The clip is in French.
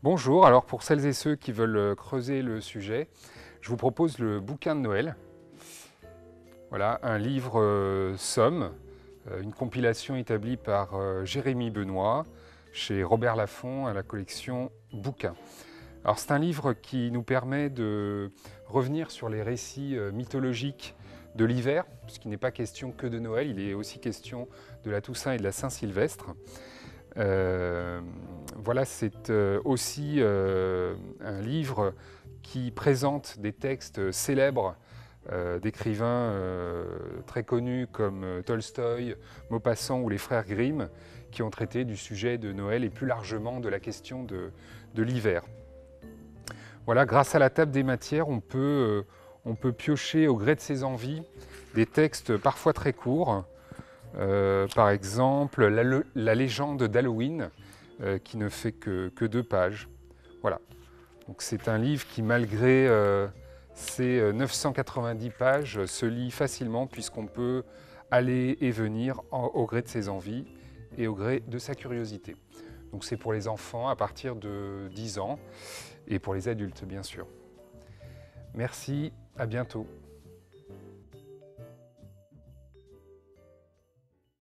Bonjour, alors pour celles et ceux qui veulent creuser le sujet, je vous propose le bouquin de Noël. Voilà, un livre somme, une compilation établie par Jérémy Benoît chez Robert Laffont à la collection Bouquins. Alors c'est un livre qui nous permet de revenir sur les récits mythologiques de l'hiver, puisqu'il n'est pas question que de Noël, il est aussi question de la Toussaint et de la Saint-Sylvestre. Voilà, c'est aussi un livre qui présente des textes célèbres d'écrivains très connus comme Tolstoï, Maupassant ou les frères Grimm, qui ont traité du sujet de Noël et plus largement de la question de l'hiver. Voilà, grâce à la table des matières, on peut piocher au gré de ses envies des textes parfois très courts. Par exemple, la légende d'Halloween, qui ne fait que 2 pages. Voilà. Donc c'est un livre qui, malgré ses 990 pages, se lit facilement puisqu'on peut aller et venir au gré de ses envies et au gré de sa curiosité. Donc c'est pour les enfants à partir de 10 ans et pour les adultes, bien sûr. Merci, à bientôt.